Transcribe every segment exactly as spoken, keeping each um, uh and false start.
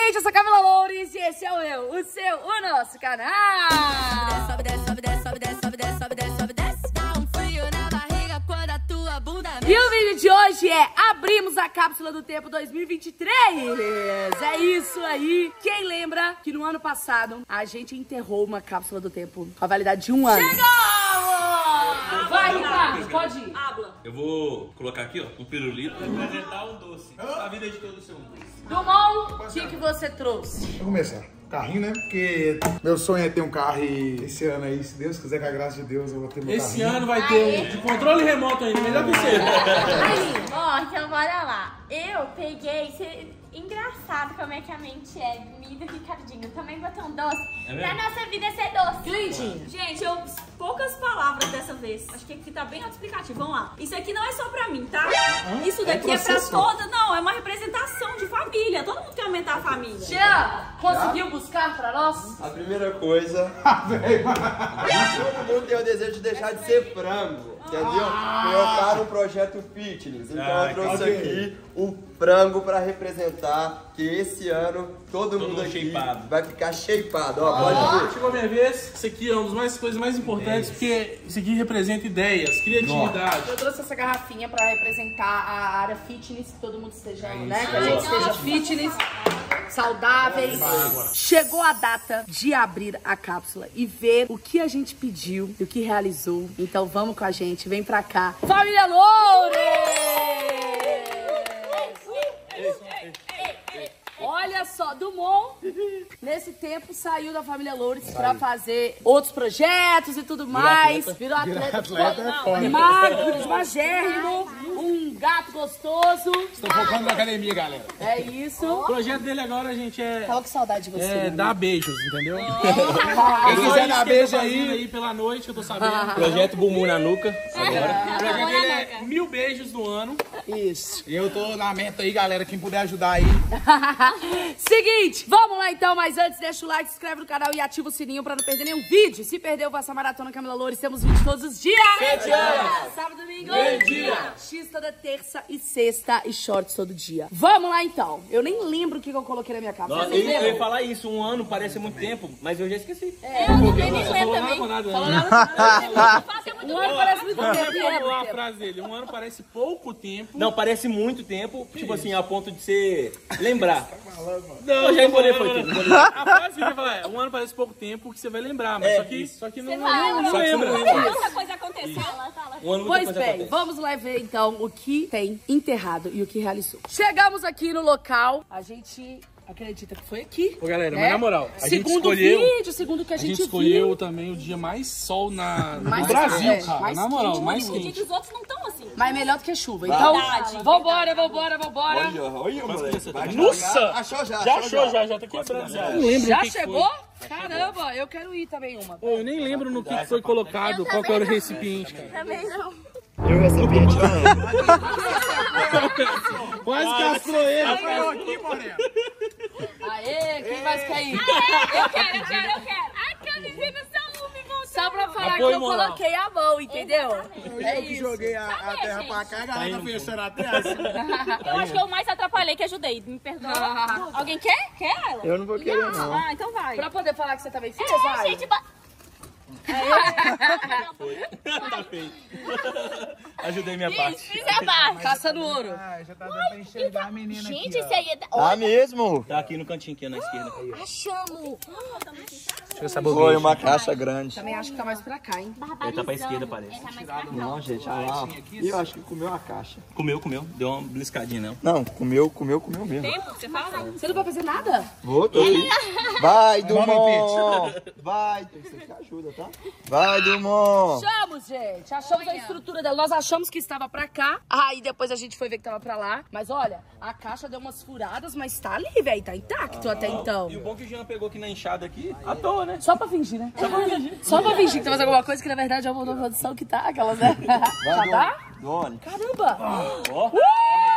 seguinte, eu sou a Camila Loures e esse é o meu, o seu, o nosso canal. Sobe, desce, sobe, desce, sobe, desce, sobe, desce, sobe, desce, sobe, desce. Dá um frio na barriga quando a tua bunda mexe. E o vídeo de hoje é abrimos a cápsula do tempo dois mil e vinte e três. É isso aí. Quem lembra que no ano passado a gente enterrou uma cápsula do tempo com a validade de um ano? Chegou! Vai, Ricardo, pode ir. Habla. Eu vou colocar aqui, ó, um pirulito. Apresentar um doce. A vida de todos ser um doce. Dumont, o que, que você trouxe? Vou começar. Carrinho, né? Porque meu sonho é ter um carro e esse ano aí, se Deus quiser, com a graça de Deus, eu vou ter meu Esse carrinho. ano vai ter de controle remoto ainda, melhor que você. Aí, ó, então bora lá. Eu peguei, cê, engraçado como é que a mente é, me do Ricardinho. Também botei um doce É pra nossa vida ser doce. Clintinho. Gente, eu poucas palavras dessa vez. Acho que aqui tá bem autoexplicativo. Vamos lá. Isso aqui não é só pra mim, tá? Isso daqui é, pra toda. Não, é uma representação de família. Todo mundo quer aumentar a família. Jean, conseguiu buscar pra nós? A primeira coisa, todo mundo tem o desejo de deixar de ser frango, entendeu? Colocar um projeto fitness. Então Ah, eu trouxe ok. aqui o frango para representar que esse ano todo, Todo mundo mundo aqui shapeado. vai ficar shapeado. Ó, pode ver. Chegou a minha vez, isso aqui é uma das mais, coisas mais importantes, porque isso aqui representa ideias, criatividade. Eu trouxe essa garrafinha pra representar a área fitness, que todo mundo esteja, né? Que a gente esteja fitness, saudáveis. Chegou a data de abrir a cápsula e ver o que a gente pediu e o que realizou. Então vamos com a gente, vem pra cá. Família Loures! Olha só, Dumont, nesse tempo, saiu da família Loures pra fazer outros projetos e tudo mais. Virou atleta. atleta é foda. Magro, magérrimo, um gato gostoso. Estou focando na academia, galera. É isso. O projeto dele agora, gente, é, Tava com saudade de você. é né? dar beijos, entendeu? Quem quiser dar beijo aí, aí, aí pela noite, que eu tô sabendo. Projeto Bumbum na nuca. O projeto dele é mil beijos no ano. Isso. eu tô na meta aí, galera. Quem puder ajudar aí. Seguinte, vamos lá então, mas antes deixa o like, se inscreve no canal e ativa o sininho pra não perder nenhum vídeo. Se perdeu, faça a maratona Camila Loures, temos vídeo todos os dias. Sete horas. Sábado, domingo. Meio-dia. X toda terça e sexta e shorts todo dia. Vamos lá então. Eu nem lembro o que eu coloquei na minha cápsula. Nossa, Vocês eu, eu ia lembram? falar isso, um ano parece muito tempo, mas eu já esqueci. Eu não sei nem Você ler falou nada também. com nada, Falou né? nada? Faça muito Um ano parece muito tempo. Vamos é lá a muito tempo. frase dele. Um ano parece pouco tempo. Não, parece muito tempo, tipo assim, a ponto de você lembrar. Não, Eu já embolei, foi tudo. A frase que eu ia falar é, um ano parece pouco tempo que você vai lembrar, mas É, só, que, só que não, fala, não, não só que você lembra. não lembra. Muita coisa aconteceu. Fala, fala. Um ano muita Pois coisa bem, acontece. vamos lá ver então o que tem enterrado e o que realizou. Chegamos aqui no local, a gente acredita que foi aqui. Ô, galera, né? mas na moral, a gente segundo escolheu- vídeo, segundo o que a A gente, gente escolheu viu. também o dia mais sol na, no Mais Brasil, quente, cara. mais Na moral, quente. mais O dia quente. que os outros não estão assim. Mas melhor do que chuva. Então, Verdade, vambora, vambora, vambora. Olha, olha, moleque. Vai Nossa! devagar. Achou já, Já achou, já, já tá quebrando. Já. Não lembro Já o que que chegou? foi. Caramba, eu quero ir também uma. Pô, eu nem lembro no que que foi colocado, qual que era o recipiente, cara. Também não. Eu recipiente não. Quase castrou ele. Aê, quem mais quer ir? Eu quero, eu quero, eu quero. Ai, camisinha no seu lume, voltou. Só pra falar Apoio que eu moral. coloquei a mão, entendeu? É Eu que isso. joguei a, a terra pra cá, a galera fechando a terra. Eu acho que eu mais atrapalhei que ajudei. Me perdoa. Alguém quer? Quer, ela? Eu não vou querer, não. Ah, então vai. Pra poder falar que você também fez, É, vai. gente, ba... Tá feito. Ajudei minha Fiz, parte. fiz a barra. Caça no ouro. Ah, já tá dando pra enxergar a menina Gente, aqui, esse aí é... da- Tá mesmo? Tá aqui no cantinho aqui na esquerda. Achamos. Foi uma caixa grande. Também acho que tá mais pra cá, hein? Ele tá pra esquerda, parece. Tá mais pra cá. Não, gente, olha lá. E eu acho que comeu a caixa. Comeu, comeu. Deu uma bliscadinha, não. Não, comeu, comeu, comeu mesmo. Tempo, você fala? Você não vai fazer nada? Vou, tô aqui. Vai, Dumont! Vai, tem que ser que ajuda, tá? Vai, Dumont! Achamos, gente. Achamos a estrutura dela. Nós achamos que estava pra cá. Aí depois a gente foi ver que tava pra lá. Mas olha, a caixa deu umas furadas, mas tá ali, velho. Tá intacto até então. E o bom é que o Jean pegou aqui na enxada aqui, à toa, né? Só pra fingir, né? Só pra fingir. Só pra fingir que tá fazendo alguma coisa que na verdade é uma nova produção que tá, aquelas, né? Já tá? Doni. Caramba! Ó. Uh!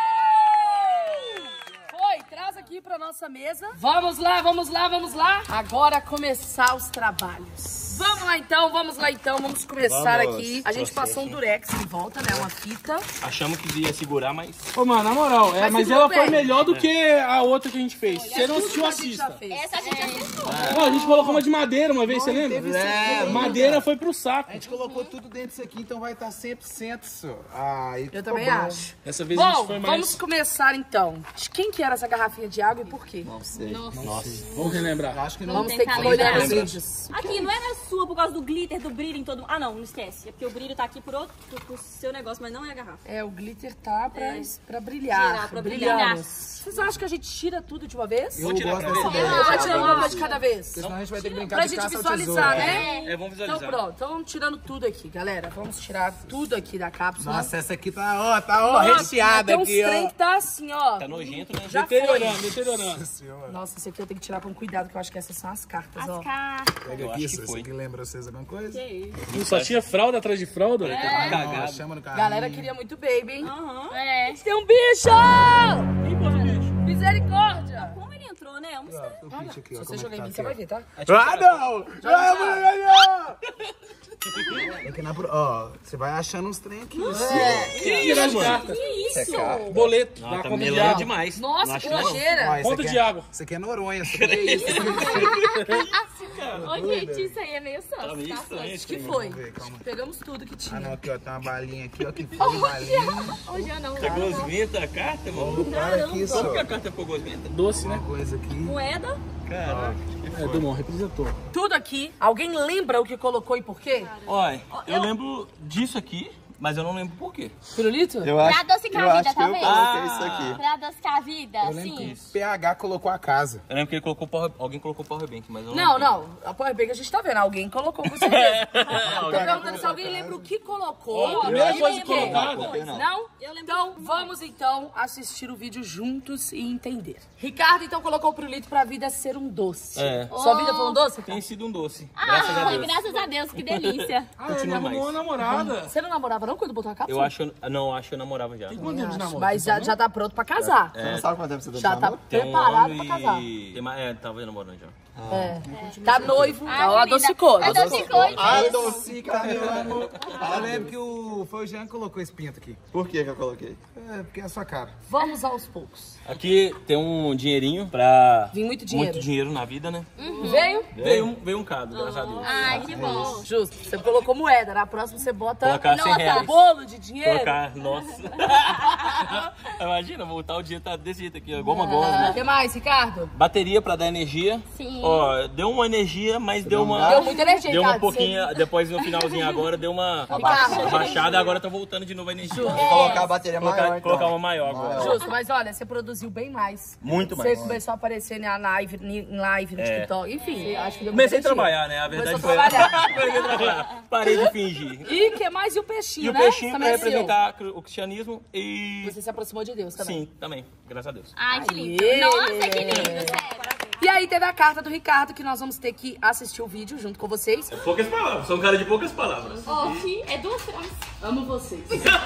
Foi, traz aqui pra nossa mesa. Vamos lá, vamos lá, vamos lá. Agora começar os trabalhos. Vamos lá então, vamos lá então, vamos começar Vamos. aqui. A gente Processo. passou um durex em volta, né? Uma fita. Achamos que ia segurar, mas... Ô, mano, na moral, é, Mas mas tudo ela bem. foi melhor do que a outra que a gente fez. Você não assistiu, Tudo que a gente já assista. fez. Essa a gente assistiu. Ó, a gente colocou uma de madeira uma vez, você lembra? É, Madeira foi pro saco. A gente colocou tudo dentro disso aqui, então vai estar cem por cento isso. Aí Eu ficou também bom. acho. Dessa vez a gente Bom, foi mais... vamos começar então. De quem que era essa garrafinha de água e por quê? Não sei. Vamos relembrar. Acho que não. Vamos tem ter que calenda. olhar os Lembra? vídeos. Aqui, não era sua por causa do glitter, do brilho em todo... Ah, não, não esquece. É porque o brilho tá aqui por outro, por, por seu negócio, mas não é a garrafa. É, o glitter tá pra, É. pra brilhar. Tirar, pra brilhamos. Vocês acham que a gente tira tudo de uma vez? Eu tirar gosto pra dessa ver. ideia. Ou vai tirando uma coisa de cada vez? Senão a gente vai ter que brincar Pra de gente caça ao visualizar, tesouro. né? É, vamos Então visualizar. pronto, então vamos tirando tudo aqui, galera. Vamos tirar tudo aqui da cápsula. Nossa, essa aqui tá, ó, tá, ó, Nossa, recheada tem uns aqui, trem ó. que tá assim, ó. Tá nojento, né? Já foi. Deteriorando, deteriorando. Nossa, esse aqui eu tenho que tirar com cuidado, que eu acho que essas são as cartas, ó. As cartas. Pega Eu aqui, acho que isso foi. aqui lembra vocês alguma coisa? Não só tinha fralda atrás de fralda? É. Ó, Cagado. chama no carro. Galera queria muito baby, hein? Aham. É. Tem um bicho! Ih, pô, bicho. Misericórdia! Como ele entrou, né? É um mistério. O kit aqui, Se ó, você como é jogar que em mim, tá você vai aqui, ver, tá? ó. Ah, não! Ah, não! Aqui na pro- ó, você vai achando uns trem aqui. Tira as cartas. Que isso? Boleto. Não, da tá conta de melando água. demais. Nossa, Não que acho não. nojeira! Ó, esse Conta aqui de é- água. Isso aqui é Noronha, isso aqui é isso. Ô, gente, isso aí é meio Tá sus, meio tá? estranho esse que trem. foi? ver, calma. Pegamos tudo que Ah, não, tinha. aqui, ó, tem uma balinha aqui, ó, que foi balinha. Hoje eu não. Tá gosmenta a carta, mano? Para aqui, isso, Como que a ó. carta ficou gosmenta? Doce, né? Uma coisa aqui. Moeda? Caraca. É, Dumont, representou. Tudo aqui. Alguém lembra o que colocou e por quê? Olha, eu lembro disso aqui, mas eu não lembro por quê. Pirulito? Eu acho, Pra adocicar eu a acho vida, que eu talvez. coloquei isso aqui. Pra adocicar a vida, Eu lembro assim. que o P H colocou a casa. Eu lembro que ele colocou power... alguém colocou powerbank, mas eu não Não, lembro. não. A Powerbank a gente tá vendo. Alguém colocou com certeza. Tô perguntando se alguém lembra o que colocou. primeira e coisa por quê. colocada. Não. Não? Eu lembro. Então, vamos então assistir o vídeo juntos e entender. Ricardo, então, colocou o pirulito pra vida ser um doce. É. Sua vida foi um doce? Tem sido um doce. Ah, Graças a Deus. graças a Deus, que delícia. Ah, ele Continua arrumou mais. uma namorada. Você não namorava não quando botou a cápsula? Eu acho... Não, acho que eu namorava já. Quanto tempo de namoro? Mas já, já tá pronto pra casar. Você não sabe quanto tempo você tá Já de tá namoro? Tem um preparado ano pra casar. e... Tem mais... É, tava namorando já. É. Tá noivo, Ai, ela menina, adocicou. Adocicou, Ah, gente. Docica, meu amor. Eu lembro que o, foi o Jean que colocou esse pinto aqui. Por que que eu coloquei? É, porque é a sua cara. Vamos aos poucos. Aqui tem um dinheirinho pra... Vim muito dinheiro. Muito dinheiro na vida, né? Veio? Veio um, veio um cado, graças a Deus. Ai, que bom. Justo. Você colocou moeda. Na próxima você bota Colocar cem nota, reais. bolo de dinheiro. Colocar... Nossa. Imagina, voltar o dia tá desse jeito aqui, ó, igual uma O gosma. que mais, Ricardo? Bateria pra dar energia. Sim. Ó, deu uma energia, mas deu uma... Deu muita energia, Deu um Ricardo. pouquinho, depois no finalzinho agora, deu uma Ricardo. baixada, agora tá voltando de novo a energia. Vou colocar a bateria Colocar, maior, então. colocar uma maior agora. Justo, mas olha, você produziu bem mais. Muito Você mais. começou a aparecer na live, em live no É. TikTok. Enfim, acho que deu Comecei a muita energia. trabalhar, né? A verdade Começou foi a trabalhar. Comecei a trabalhar. Parei de fingir. E que mais? E o peixinho, E o né? peixinho pra Também é seu. representar o cristianismo e... Você se aproximou de Deus também. Sim, também. Graças a Deus. Ai, que lindo. Aê. Nossa, que lindo, sério. E aí teve a carta do Ricardo, que nós vamos ter que assistir o vídeo junto com vocês. Poucas palavras. Sou um cara de poucas palavras. Oxi, é duas frases. Amo vocês.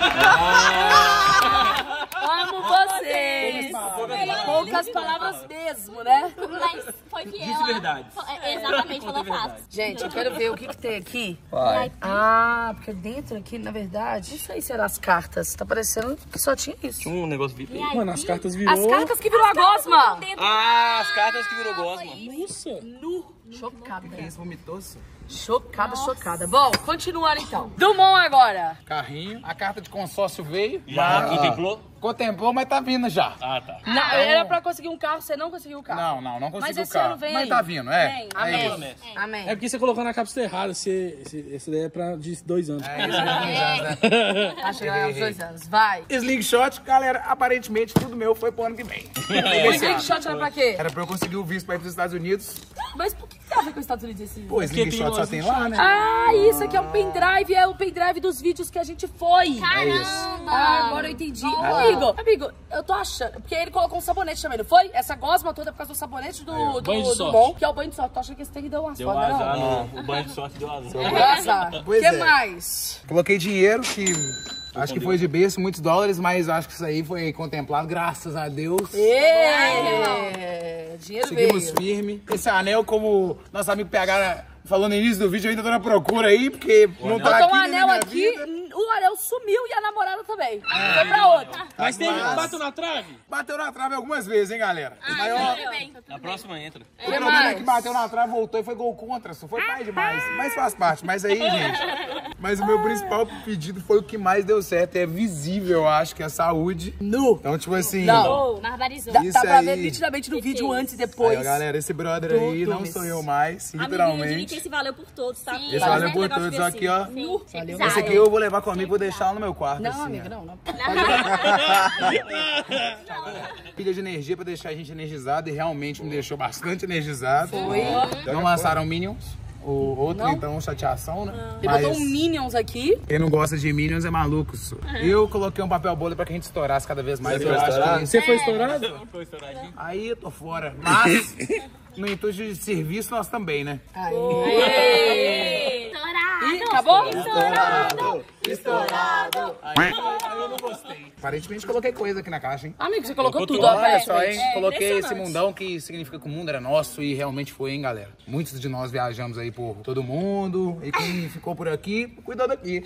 Amo vocês. Poucas palavras mesmo, né? Mas foi fiel. Disse a- verdade. É, exatamente, Conta falou verdade. fácil. Gente, eu quero ver o que, que tem aqui. Vai. Ah, porque dentro aqui, na verdade, não sei se eram as cartas. Tá parecendo que só tinha isso. Tinha um negócio V I P. Mano, as cartas virou... As cartas que virou a gosma. Ah, as cartas que virou gosma. Nossa. Nu. Chocada. Esse vomitou-se. Chocada, chocada. Bom, continuando então. Dumont agora. Carrinho. A carta de consórcio veio. Já Ah, contemplou? Contemplou, mas tá vindo já. Ah, tá. Não, era pra conseguir um carro, você não conseguiu o carro. Não, não, não Mas consegui o esse ano carro. vem Mas aí. tá vindo, é. Vem. É Amém. isso. Promessa. Amém. É porque você colocou na cápsula errada. Esse, esse, esse daí é pra de dois anos. É isso, né? Vai chegar aos dois anos. Vai. Slingshot, galera, aparentemente tudo meu foi pro ano que vem. O slingshot era pra quê? Era pra eu conseguir o visto pra ir pros Estados Unidos. Mas por que tem a ver com os Estados Unidos esse? Pô, slingshot só tem lá, né? Ah, isso aqui é um pendrive, é o pendrive dos vídeos que a gente foi. Caramba. Ah, agora eu entendi. Amigo, amigo, eu tô achando. Porque ele colocou um sabonete também, não foi? Essa gosma toda é por causa do sabonete do, do, banho de do sorte. Mon, que é o banho de sorte. Tô achando que esse tem que dar uma Deu foda, azar não? no... O banho de sorte deu azar. Deu azar. O Pois que é. mais? Coloquei dinheiro, que acho que foi de berço, muitos dólares, mas acho que isso aí foi contemplado, graças a Deus. Ê, dinheiro Seguimos veio. firme. Esse anel, como nosso amigo P H falando no início do vídeo, eu ainda tô na procura aí, porque não tá aqui. Botou um anel na aqui, vida. o anel sumiu e a namorada também. Foi pra outra. Mas tem, bateu na trave? Bateu na trave algumas vezes, hein, galera? Mas, ó, Na próxima entra. o problema é que bateu na trave, voltou e foi gol contra. Só foi pai demais. Mas faz parte. Mas aí, gente. Mas o meu principal pedido foi o que mais deu certo. É visível, eu acho, que é saúde. Nu. Então, tipo assim. Não. Barbarizou. Dá, Isso dá pra aí. ver nitidamente no vídeo antes e depois. Aí, ó, galera, esse brother aí Tudo não isso. sou eu mais, Amiguinho, eu diria que literalmente. esse valeu por todos, tá? Esse valeu por todos, aqui, ó. Sim. Esse aqui eu vou levar comigo e vou deixar lá no meu quarto. Não, assim, amiga, ó. não, não. Pilha de energia pra deixar a gente energizado e realmente me deixou bastante energizado. Foi. Não lançaram Minions. O outro, Não? então, chateação, né? Ele botou um Minions aqui. Quem não gosta de Minions é maluco, isso. Eu coloquei um papel bolha pra que a gente estourasse cada vez mais. Eu acho que Você foi estourado? Foi estouradinho. aí eu tô fora. Mas, no intuito de serviço, nós também, né? Aê. Ih, acabou? Estourado! Estourado! Aí eu não gostei. Aparentemente coloquei coisa aqui na caixa, hein? Amigo, você colocou Colocou tudo, ó. tudo. Olha Olha só, hein? É, Coloquei esse impressionante. mundão que significa que o mundo era nosso e realmente foi, hein, galera? Muitos de nós viajamos aí por todo mundo e quem ficou por aqui, cuidou daqui.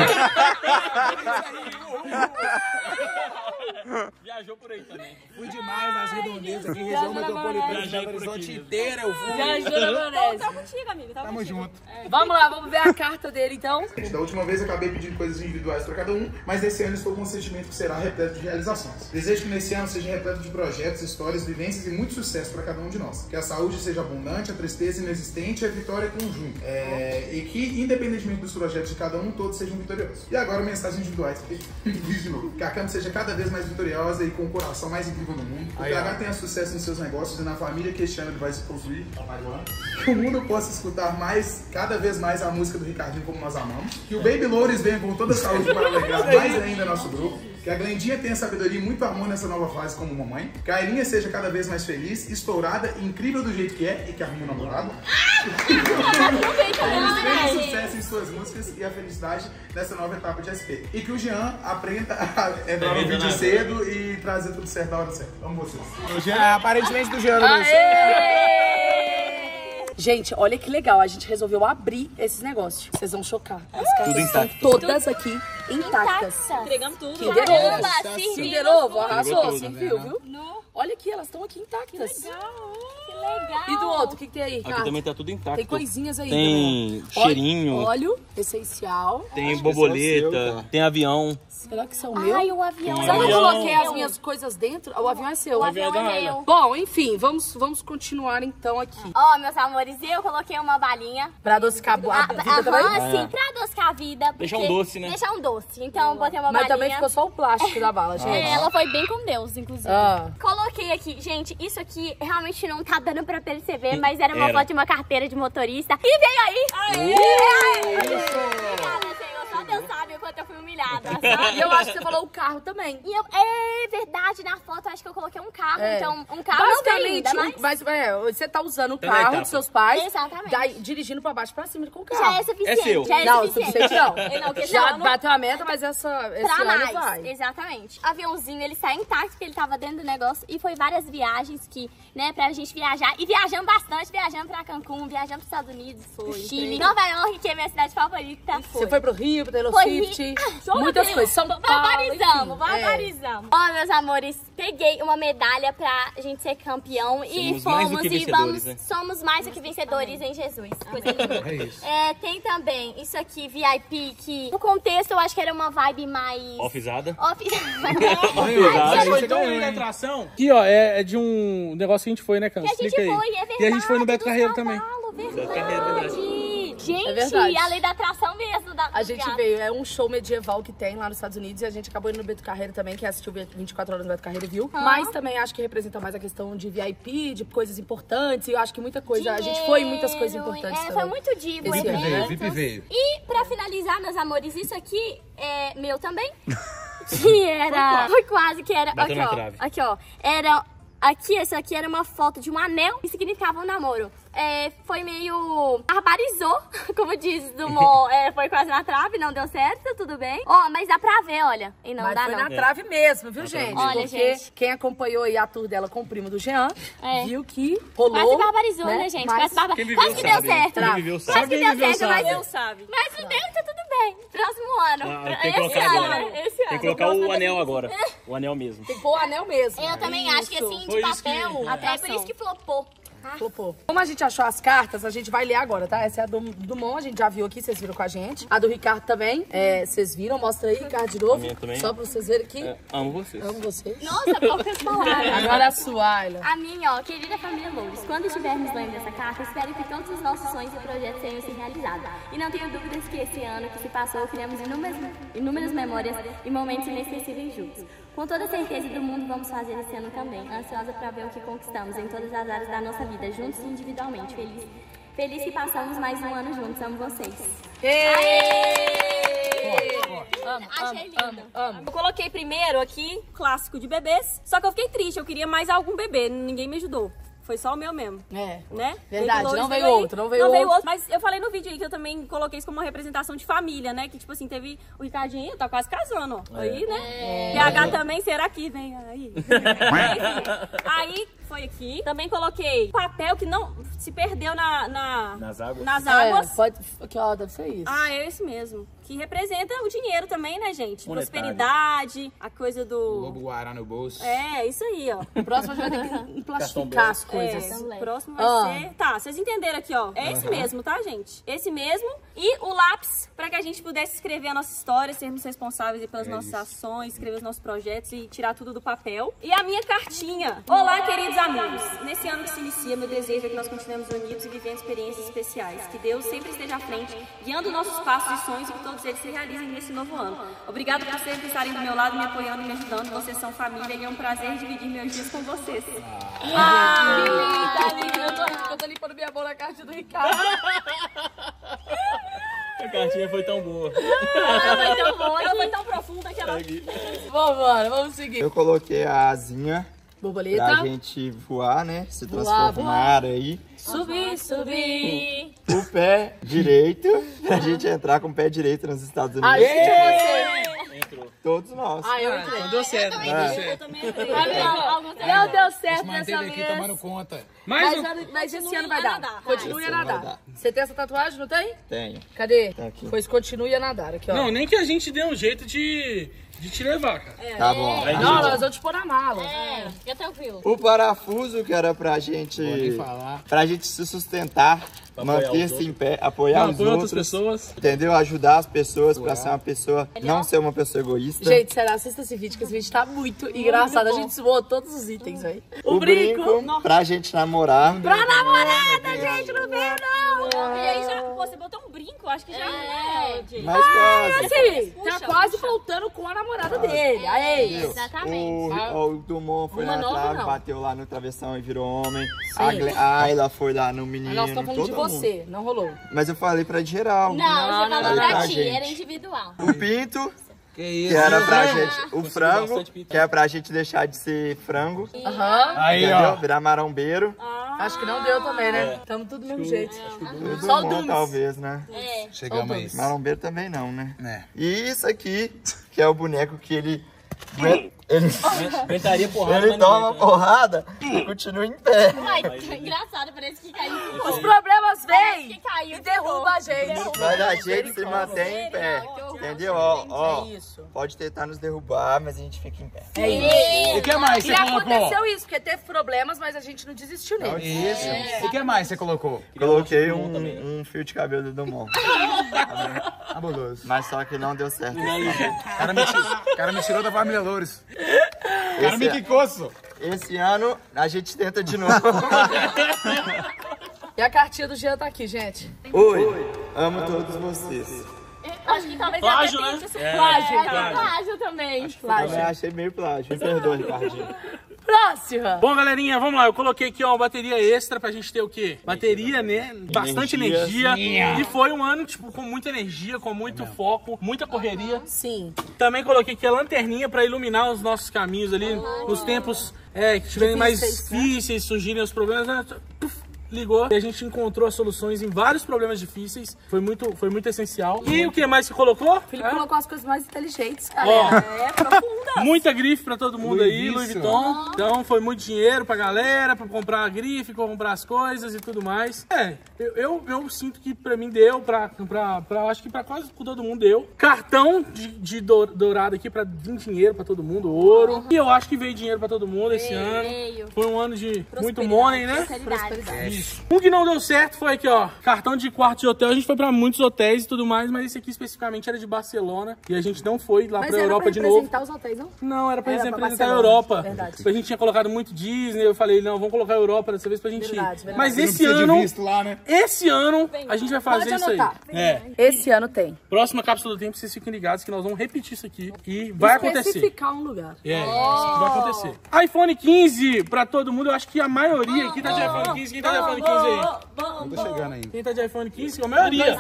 Viajou por aí também. Fui demais nas redondezas aqui, região metropolitana de Belo Horizonte inteira, eu fui. Viajou na maionese. Tá contigo, amigo. Tá Tamo contigo. junto. Vamos lá, vamos ver a carta dele, então. Da última vez eu acabei pedindo coisas individuais para cada um, mas nesse ano estou com um sentimento que será repleto de realizações. Desejo que nesse ano seja repleto de projetos, histórias, vivências e muito sucesso para cada um de nós. Que a saúde seja abundante, a tristeza inexistente e a vitória conjunta. É, e que, independentemente dos projetos de cada um, todos sejam vitoriosos. E agora, mensagens individuais. De novo. Que a Cami seja cada vez mais vitoriosa e com o coração mais incrível do mundo. Que o P H tenha sucesso nos seus negócios e na família que este ano ele vai se construir. Que o mundo possa escutar mais, cada vez mais, a música do Ricardinho como nós amamos. Que o Baby Loures venha com toda a saúde para alegrar mais ainda nosso grupo. Que a Glendinha tenha sabedoria e muito amor nessa nova fase como mamãe. Que a Elinha seja cada vez mais feliz, estourada e incrível do jeito que é e que arruma um namorado. Eles tenham sucesso em suas músicas e a felicidade nessa nova etapa de S P. E que o Jean aprenda a entrar no vídeo cedo e trazer tudo certo na hora certa. Vamos vocês. O Jean, aparentemente do Jean não deu certo. Gente, olha que legal, a gente resolveu abrir esses negócios. Vocês vão chocar. As cartas estão intacto. todas aqui intactas. Entregamos tudo. Kinder Ovo. Caramba, Kinder Ovo, arrasou, tudo, você né? viu, viu? Olha aqui, elas estão aqui intactas. Que legal. E do outro, o que, que tem aí? Aqui Ah, também tá tudo intacto. tem coisinhas aí. Tem também. cheirinho. Óleo, óleo essencial. Tem borboleta, tem avião. Será que são meus? Ai, o avião. Será que eu avião. coloquei as minhas coisas dentro? O avião é seu. O avião é meu. Bom, enfim, vamos, vamos continuar então aqui. Ó, meus amores, eu coloquei uma balinha. Pra adocicar a Ah, vida aham, também? sim, pra adocicar a vida. Deixar um porque- doce, né? Deixar um doce. Então, botei uma Mas balinha. também ficou só o plástico da bala, gente. É, ela foi bem com Deus, inclusive. Ah. Coloquei aqui, gente, isso aqui realmente não tá dando pra perceber, mas era uma Era. foto de uma carteira de motorista. E veio aí! Aê! É, Obrigada, Senhor. Só Deus sabe o quanto eu fui humilhada, sabe? E eu acho que você falou o carro também. E eu, é verdade, na foto eu acho que eu coloquei um carro, É. então um carro não veio ainda, Basicamente, mas mas é, você tá usando o Tá na carro etapa. dos seus pais, Exatamente. daí, dirigindo pra baixo pra cima com o carro. já é suficiente. É seu. Já é não, suficiente. suficiente não. É, não, que Já não, não- bateu a meta, mas essa, esse Pra ano mais, vai. exatamente. O aviãozinho, ele saiu intacto porque ele tava dentro do negócio e foi várias viagens que, né, pra gente viajar. E viajamos bastante, viajamos pra Cancún, viajamos pros Estados Unidos, pro Chile, Nova York, que é minha cidade favorita. Você foi pro Rio, pro Taylor Foi Swift, ri- muitas coisas. São Paulo, Barbarizamos, enfim, é. barbarizamos. Ó, meus amores, peguei uma medalha pra gente ser campeão e Somos mais do fomos que e vencedores, vamos. né? Somos mais do que vencedores em Jesus. Coisa linda. É isso. É, tem também isso aqui, V I P, que no contexto eu acho que era uma vibe mais. Ofizada. Off... Ofizada. Foi tão linda a atração. Aqui, ó, é, é de um negócio que a gente foi, né, Câncer? Que a gente Explica aí. foi, é verdade. E a gente foi no Beto dos Carreiro também. cavalos, Beto Carreiro, verdade. Gente, É verdade. além da atração mesmo. Da, A gente da- veio, é um show medieval que tem lá nos Estados Unidos e a gente acabou indo no Beto Carreiro também, que assistiu vinte e quatro horas no Beto Carreiro e viu. Mas também acho que representa mais a questão de V I P, de coisas importantes. E eu acho que muita coisa, a gente foi em muitas coisas Dinheiro, importantes é, também. Foi muito divo, Esse eventos. veio, V I P veio. E pra finalizar, meus amores, isso aqui é meu também. Que era... Foi quase que era... Bateu Aqui, na ó. trave. Aqui, ó. Era Aqui, essa aqui era uma foto de um anel que significava um namoro. É, foi meio... barbarizou, como diz Dumont. É, foi quase na trave, não deu certo, tudo bem. Ó, mas dá pra ver, olha. E não mas dá foi não. na trave mesmo, viu, gente? Olha, porque gente. quem acompanhou aí a tour dela com o primo do Jean, É. viu que rolou... Quase barbarizou, né, né, gente? mas Quase, barba... Quem quase viveu que deu sabe. certo. Quem viveu sabe. Quase que Quem deu viveu certo, mas... sabe. Deus sabe. Mas não deu, tá tudo bem. Próximo ano. Ah, tem que Esse colocar ano, agora. né? Esse ano. Tem que colocar o anel agora. O anel mesmo. Tem que pôr o anel mesmo. Eu também acho que assim, de Foi isso que- papel, é por isso que flopou. Flopou. Como a gente achou as cartas, a gente vai ler agora, tá? Essa é a do Dumont, a gente já viu aqui, vocês viram com a gente. A do Ricardo também, é, vocês viram, mostra aí, Ricardo, de novo. A minha também. Só pra vocês verem aqui. É, amo vocês. Amo vocês. Nossa, poucas palavras. Agora a sua, Ayla. A minha, ó, querida família Loures, quando estivermos lendo essa carta, espero que todos os nossos sonhos e projetos tenham se realizado. E não tenho dúvidas que esse ano que se passou, criamos inúmeras, inúmeras memórias e momentos inesquecíveis juntos. Com toda certeza do mundo, vamos fazer esse ano também. Ansiosa para ver o que conquistamos em todas as áreas da nossa vida, juntos e individualmente. Feliz, feliz que passamos mais um ano juntos. Amo vocês. Amo, Achei lindo. amo, amo. Eu coloquei primeiro aqui, clássico de bebês, só que eu fiquei triste, eu queria mais algum bebê, ninguém me ajudou. Foi só o meu mesmo. É. Né? Verdade, Loures não veio aí, outro, não veio não veio outro. outro. Mas eu falei no vídeo aí que eu também coloquei isso como uma representação de família, né? Que tipo assim, teve o Ricardinho, tá quase casando, ó. Aí, né? É. P H também, será que vem aí? Aí foi aqui. Também coloquei papel que não se perdeu na, na- Nas águas. nas águas. É, pode... Aqui, ó, deve ser isso. Ah, é esse mesmo. Que representa o dinheiro também, né, gente? Monetário. Prosperidade, a coisa do... Lobo Guará no bolso. É, isso aí, ó. O próximo a gente vai ter que emplastificar as coisas. É, o próximo vai Ah. ser... Tá, vocês entenderam aqui, ó. É esse mesmo, tá, gente? Esse mesmo. E o lápis, pra que a gente pudesse escrever a nossa história, sermos responsáveis aí pelas nossas ações, escrever os nossos projetos e tirar tudo do papel. E a minha cartinha. Olá, queridos amigos. Nesse ano que se inicia, meu desejo é que nós continuemos unidos e vivendo experiências especiais. Que Deus sempre esteja à frente, guiando nossos passos e sonhos e que todos eles se realizem nesse novo ano. Obrigado por sempre estarem do meu lado, me apoiando e me ajudando. Vocês são família e é um prazer dividir meus dias com vocês. Ah, que linda, eu tô, eu tô limpando minha mão na carta do Ricardo. A cartinha foi tão boa. Ela foi tão boa Ela foi que... tão profunda que ela... Vambora, vamos seguir. Eu coloquei a asinha Borboleta. pra gente voar, né? Se Voar, transformar aí. Subir, subir. O pé direito, pra gente entrar com o pé direito nos Estados Unidos. Ah, eu sei de você. Todos nós. Ah, eu entrei. Não deu certo, não deu É. certo. Eu também entrei. Não deu certo dessa Manteve aqui vez. tomando conta. Mas Mas, o- ano- mas esse Continue ano vai a dar. nadar. Continue Esse a ano vai nadar. dar. Você tem essa tatuagem, não tem? Tenho. Cadê? Tá aqui. Pois continue a nadar. Aqui, ó. não, nem que a gente dê um jeito de, de te levar, cara. Tá bom. Não, nós vamos te pôr na mala. É, fica tranquilo. O parafuso que era pra gente. nem falar. Pra gente se sustentar, Pra apoiar os manter-se outros. em pé, apoiar Não, os por outras outros. pessoas. Entendeu? Ajudar as pessoas pra ser uma pessoa. Não ser uma pessoa egoísta. Gente, será? Assista esse vídeo, que esse vídeo tá muito engraçado. A gente zoou todos os itens aí. O, brinco. pra gente namorar. Pra namorada, gente, não veio não. E aí já, pô, você botou um brinco, acho que já é. Jay. Mas quase. Assim, Puxa, tá quase puxa. voltando com a namorada dele. Aí. Entendeu? Exatamente. O, o Dumont foi Uma na nova, trave, não. bateu lá no travessão e virou homem. A, Gle- a Ayla foi lá no menino. Nós estamos falando de todo mundo. você, não rolou. Mas eu falei pra geral. Não, Não, você não, falou não, pra não. ti, Gente. era individual. O pinto, Que que isso? era pra frango. gente. O frango, bastante pinto. que é pra gente deixar de ser frango. Aham. Aí, Entendeu? ó. Virar marombeiro. Acho que não deu também, né? Tamo tudo do mesmo jeito. O Só o Dumont, Duns. talvez, né? É. Chegamos a isso. Marombeiro também não, né? É. E isso aqui, que é o boneco que ele... Ele, Aguentaria porrada, ele mas não toma aguenta, né? porrada e continua em pé. Ai, engraçado, parece que caiu. Os problemas vêm que caiu e de derruba a gente. Mas a gente se mantém em pé. Entendeu? Ó, ó. É isso. Pode tentar nos derrubar, mas a gente fica em pé. É isso. E o que mais E você colocou? aconteceu isso, porque teve problemas, mas a gente não desistiu nele. Isso. E o que mais você colocou? Coloquei um, um fio de cabelo do Dumont. Fabuloso. Mas só que não deu certo. O cara me, ti- cara me tirou da família Loures. O cara me Esse, quicou, só. esse ano a gente tenta de novo. E a cartinha do Jean tá aqui, gente. Oi, amo todos vocês. Acho que talvez Plágio, até né? tenha sido É. plágio. Plágio. É, plágio também. Também achei meio plágio. Me perdoa, Ricardinho. Próxima. Bom, galerinha, vamos lá. Eu coloquei aqui ó, uma bateria extra pra gente ter o quê? Bateria, né? Bastante energia. energia. E foi um ano, tipo, com muita energia, com muito é foco, muita correria. Sim. Também coloquei aqui a lanterninha pra iluminar os nossos caminhos ali, oh. nos tempos é, que tiverem mais difíceis, né? Surgirem os problemas, né? Puf. Ligou e a gente encontrou as soluções em vários problemas difíceis. Foi muito, foi muito essencial. E o que mais que colocou? O Felipe é? colocou as coisas mais inteligentes, cara. Ó, é, profunda. Muita grife pra todo mundo Louis aí, Louis Vuitton. Oh. Então foi muito dinheiro pra galera, pra comprar a grife, comprar as coisas e tudo mais. É, eu, eu, eu sinto que pra mim deu, pra, pra, pra acho que pra quase todo mundo deu. Cartão de, de dourado aqui pra vir dinheiro pra todo mundo, ouro. E eu acho que veio dinheiro pra todo mundo esse veio, ano. Veio. Foi um ano de muito money, né? Prosperidade. Um que não deu certo foi aqui, ó, cartão de quarto de hotel. A gente foi pra muitos hotéis e tudo mais, mas esse aqui especificamente era de Barcelona e a gente não foi lá mas pra Europa de novo. Mas era pra representar os hotéis, não? Não, era pra era representar pra a Europa. Verdade. A gente tinha colocado muito Disney, eu falei, não, vamos colocar a Europa dessa vez pra gente verdade, ir. Verdade. Mas esse ano, lá, né? esse ano, a gente vai fazer isso aí. É. Esse ano tem. Próxima cápsula do tempo, vocês fiquem ligados que nós vamos repetir isso aqui e vai acontecer. Especificar um lugar. É, oh. isso vai acontecer. iPhone quinze pra todo mundo, eu acho que a maioria aqui tá de iPhone quinze. Quem tá de iPhone quinze aí? Não tô chegando aí. Quem tá de iPhone quinze? A maioria.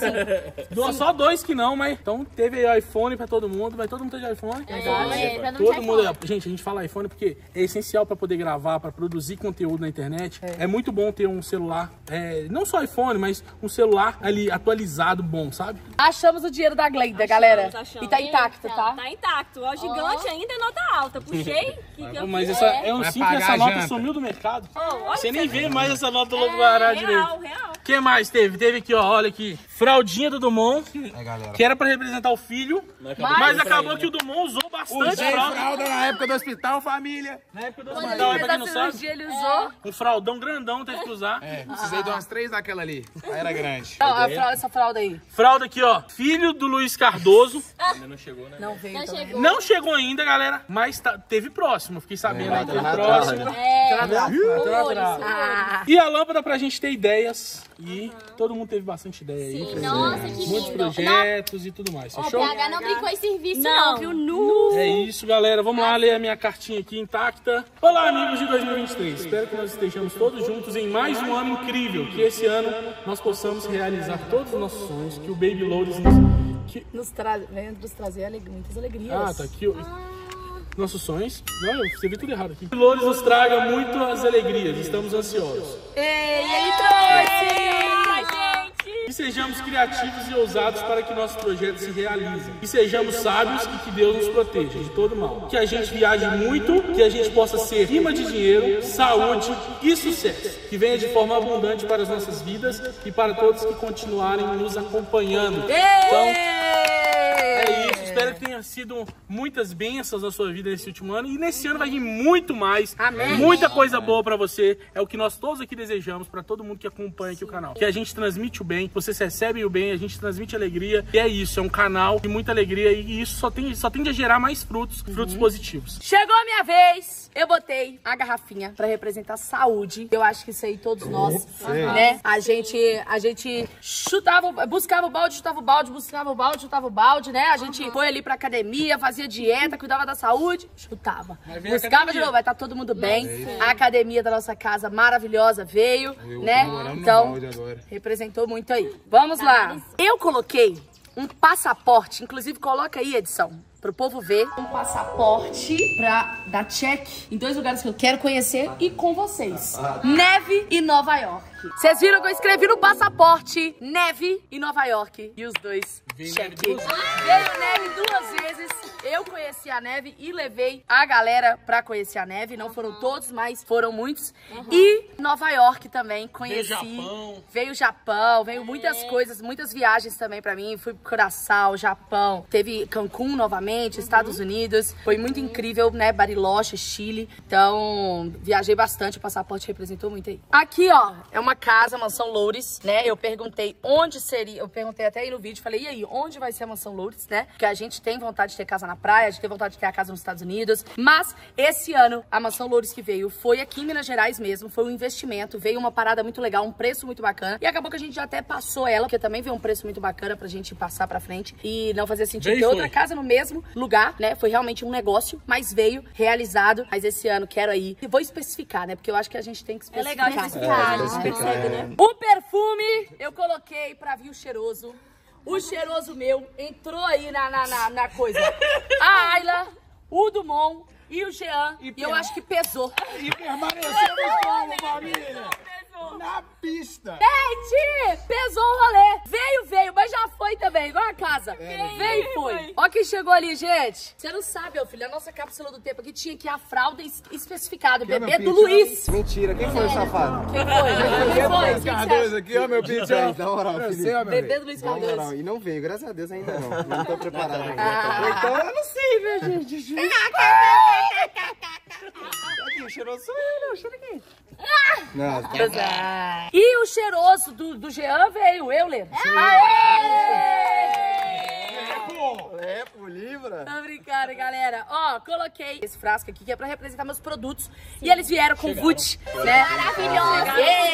Só dois que não, mas então teve iPhone pra todo mundo. Vai todo mundo ter de iPhone. É, é, é, todo mundo. É, gente, a gente fala iPhone porque é essencial pra poder gravar, pra produzir conteúdo na internet. É, é muito bom ter um celular, é, não só iPhone, mas um celular ali atualizado, bom, sabe? Achamos o dinheiro da Glenda, achamos, galera. Achamos. E tá intacto, tá? Tá intacto. Ó, gigante oh. ainda é nota alta. Puxei. Que que mas essa, é um sim que essa nota sumiu do mercado. Oh, você nem vê mais essa nota do é, Guará direito. Real, real. O que mais teve? Teve aqui, ó, olha aqui. Fraldinha do Dumont, é, que era pra representar o filho, mas, mas acabou ainda. que o Dumont usou bastante Usei fralda. fralda na época do hospital, família. Na época do hospital, é pra quem não sabe. Ele usou. Um fraldão grandão teve que usar. É, precisei ah. de umas três daquela ali. Aí era grande. Não, a fralda, essa fralda aí. Fralda aqui, ó. Filho do Luiz Cardoso. Ainda não chegou, né? Não veio. Não chegou. Não chegou ainda, galera, mas tá, teve próximo. Fiquei sabendo é, aí. Teve próximo. É, ah. E a lâmpada pra gente ter ideias. E uhum. todo mundo teve bastante ideia Sim, aí. Nossa, que lindo. Muitos projetos não. e tudo mais. Fechou? O P H não brincou em serviço, não, não, viu? Nu. É isso, galera. Vamos lá ler a minha cartinha aqui intacta. Olá, amigos de dois mil e vinte e três. Espero que nós estejamos todos juntos em mais um ano incrível. Que esse ano nós possamos realizar todos os nossos sonhos. Que o Baby Loures nos, que... nos, tra... venha nos trazer aleg... muitas alegrias. Ah, tá aqui. Ah. Nossos sonhos. Não, eu escrevi tudo errado aqui. Que Loures nos traga muitas alegrias. Estamos ansiosos. Ei, ele trouxe! Que sejamos criativos e ousados para que nossos projetos se realizem. Que sejamos sábios e que Deus nos proteja de todo mal. Que a gente viaje muito, que a gente possa ser rima de dinheiro, saúde e sucesso. Que venha de forma abundante para as nossas vidas e para todos que continuarem nos acompanhando. Então, é isso. Espero que tenha sido muitas bênçãos na sua vida nesse último ano. E nesse ano vai vir muito mais. Amém. Muita coisa boa pra você. É o que nós todos aqui desejamos pra todo mundo que acompanha aqui o canal. Que a gente transmite o bem, vocês recebem o bem, a gente transmite alegria. E é isso, é um canal de muita alegria. E isso só, tem, só tende a gerar mais frutos, uhum. frutos positivos. Chegou a minha vez. Eu botei a garrafinha pra representar saúde. Eu acho que isso aí todos nós, uhum. né? A gente, a gente chutava, buscava o balde, chutava o balde, buscava o balde, chutava o balde, né? A gente uhum. foi ali pra academia, fazia dieta, cuidava da saúde, chutava. Buscava de novo, vai estar tá todo mundo bem. É a academia da nossa casa maravilhosa veio, eu né? Então, representou muito aí. Vamos lá. Eu coloquei um passaporte, inclusive coloca aí, edição, pro povo ver. Um passaporte pra dar check em dois lugares que eu quero conhecer e com vocês. Neve e Nova York. Vocês viram que eu escrevi no passaporte Neve e Nova York. E os dois check. Veio Neve duas vezes. Eu conheci a Neve e levei a galera pra conhecer a Neve. Não foram todos, mas foram muitos. Uhum. E Nova York também conheci. Veio Japão. Veio Japão, veio muitas coisas, muitas viagens também pra mim. Fui pro Curaçao, Japão. Teve Cancún novamente, uhum. Estados Unidos. Foi muito incrível, né? Bariloche, Chile. Então, viajei bastante. O passaporte representou muito aí. Aqui, ó, é uma casa, Mansão Loures, né? Eu perguntei onde seria. Eu perguntei até aí no vídeo. Falei, e aí, onde vai ser a Mansão Loures, né? Porque a gente tem vontade de ter casa na praia, a gente tem vontade de ter a casa nos Estados Unidos. Mas esse ano, a Mansão Loures que veio foi aqui em Minas Gerais mesmo. Foi um investimento, veio uma parada muito legal, um preço muito bacana. E acabou que a gente já até passou ela, porque também veio um preço muito bacana pra gente passar pra frente. E não fazia sentido ter outra casa no mesmo lugar, né? Foi realmente um negócio, mas veio realizado. Mas esse ano quero aí. E vou especificar, né? Porque eu acho que a gente tem que É especificar. legal especificar, a gente percebe, né? O perfume eu coloquei pra vir o cheiroso. O cheiroso meu entrou aí na, na, na, na coisa. A Ayla, o Dumont e o Jean. E, e eu acho que pesou. E permaneceu como, família? Na pista. Gente, pesou o rolê. Veio, veio, mas já foi também, igual a casa. É, veio e foi. foi. Ó quem chegou ali, gente. Você não sabe, meu filho, a nossa cápsula do tempo aqui tinha aqui a fralda es especificada. O bebê do Luiz. Mentira, quem foi o safado? Quem foi? Quem foi? Luiz Cardoso aqui, ó, meu pitch. Na moral, Felipe. Bebê do Luiz Cardoso. Não, e não veio, graças a Deus ainda não. Não tô preparado ainda. Ah. Então eu não sei, meu gente. Aqui, cheiroso sou eu, não, cheira aqui. Nossa, Ah. E o cheiroso do, do Jean veio, eu lembro. Aê! é, pô, Libra. Tô brincando, galera. Ó, coloquei esse frasco aqui que é pra representar meus produtos. E eles vieram com Vult, né? Maravilhoso.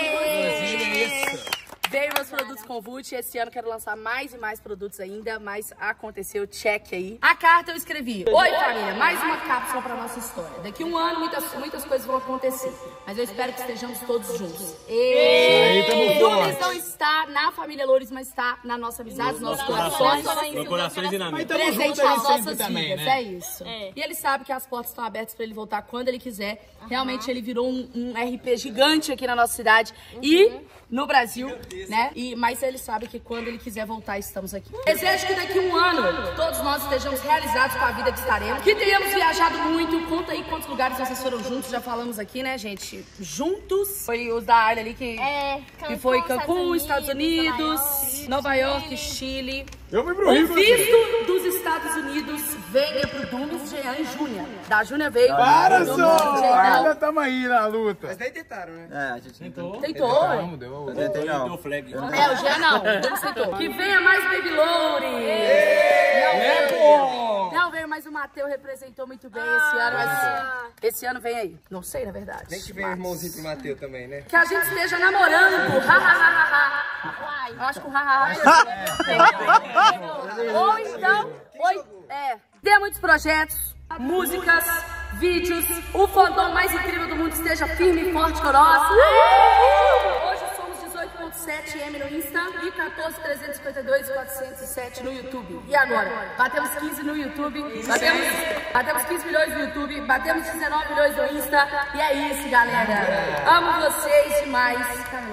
Veio meus produtos com Vult. Esse ano quero lançar mais e mais produtos ainda, mas aconteceu, check aí. A carta eu escrevi: oi, família, mais uma cápsula pra nossa história. Daqui a um ano muitas, muitas coisas vão acontecer, mas eu espero que estejamos todos juntos. E... O Luiz não está na família Loures, mas está na nossa amizade, nos nossos corações. Meu corações e na minha. Presente às nossas também, vidas, né? é isso. É. E ele sabe que as portas estão abertas pra ele voltar quando ele quiser. Realmente ele virou um, um R P gigante aqui na nossa cidade e no Brasil, né? E, mas ele sabe que quando ele quiser voltar, estamos aqui. Desejo que daqui a um ano todos nós estejamos realizados com a vida que estaremos. Que tenhamos viajado muito. Conta aí quantos lugares vocês foram juntos. Já falamos aqui, né, gente? Juntos. Foi os da Ayla ali que, É, que foi Cancún, Estados Estados Unidos, Nova York, Chile. Eu fui pro O Rio. visto dos Estados Unidos veio pro Dumes, Jean e Júnior. Da Júnior veio. Para, do Dumes, só! Jean, Ainda tamo aí na luta. Mas daí tentaram, né? É, a gente tentou. Tentou. Vamos, deu. Eu tentei não. Deu flag. É, o Jean não. O Dumes tentou. Que venha mais Baby Loure. É, pô! Não veio, mas o Matheus representou muito bem esse ano. Mas esse ano vem aí. Não sei, na verdade. Tem que ver o irmãozinho pro Matheus também, né? Que a gente esteja namorando. Ha, ha, ha, ha. Eu acho que o ha, ha, ha. Ou então, oi, é, dê muitos projetos, músicas, vídeos, o fandom mais incrível do mundo esteja firme e forte conosco. Hoje somos dezoito ponto sete M no Insta e quatorze, trezentos e cinquenta e dois, quatrocentos e sete no YouTube. E agora? Batemos quinze no YouTube, batemos, batemos quinze milhões no YouTube, batemos dezenove milhões no Insta. E é isso, galera. Amo vocês demais.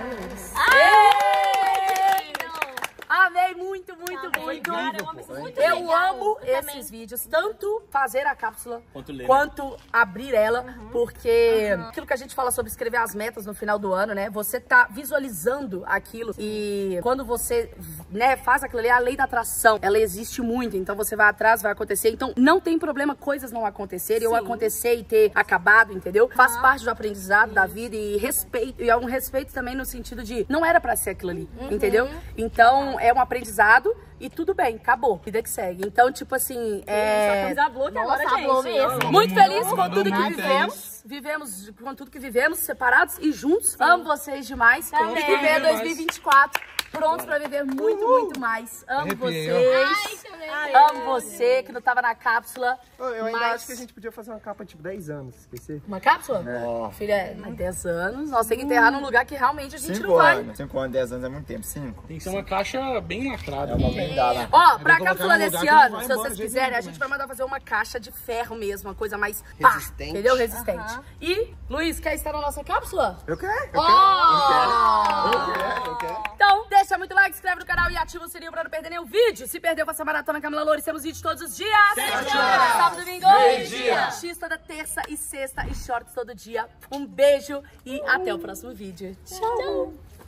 Amei muito, muito, muito. Eu amo esses vídeos, tanto fazer a cápsula Quanto ler, né? quanto abrir ela, porque aquilo que a gente fala sobre escrever as metas no final do ano, né? Você tá visualizando aquilo e quando você, né, faz aquilo ali, a lei da atração, ela existe muito, então você vai atrás, vai acontecer. Então não tem problema coisas não acontecerem ou acontecer e ter acabado, entendeu? Faz parte do aprendizado da vida e respeito, e é um respeito também no sentido de não era pra ser aquilo ali, entendeu? Então é um aprendizado e tudo bem, acabou, vida que segue. Então, tipo assim, é... Só que agora, Nossa, falou gente. mesmo. Muito feliz com Mandou tudo que muito, é vivemos. Vivemos com tudo que vivemos, separados e juntos. Amo vocês demais. Também. E viver dois mil e vinte e quatro prontos pra viver muito, muito mais. Amo Arrepiei, vocês. Ai, Amo você que não tava na cápsula. Eu ainda mas... acho que a gente podia fazer uma capa tipo dez anos, esqueci. Uma cápsula? É. Filha, é dez anos. Nós temos que enterrar num lugar que realmente a gente não cinco vai. anos. cinco anos, dez anos é muito tempo. cinco. Tem que ser uma caixa bem lacrada. É uma bengala. Ó, pra Tem que cápsula colocar num desse lugar que não ano, vai se embora vocês de jeito quiserem, nenhum, a gente né? vai mandar fazer uma caixa de ferro mesmo, uma coisa mais pá, Resistente. entendeu? Resistente. E, Luiz, quer estar na nossa cápsula? Eu quero, eu quero. Oh! Eu quero, eu quero. Então, deixa muito like, se inscreve no canal e ativa o sininho pra não perder nenhum vídeo. Se perdeu, faça maratona Camila Loures, temos vídeos todos os dias. Sábado, domingo, meio-dia. X toda terça e sexta e shorts todo dia. Um beijo e até o próximo vídeo. Tchau.